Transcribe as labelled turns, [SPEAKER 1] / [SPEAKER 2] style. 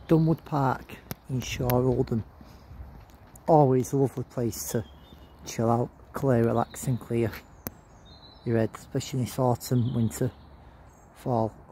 [SPEAKER 1] Dunwood Park in Shore, Oldham. Always a lovely place to chill out, clear, relax and clear your head, especially this autumn, winter, fall.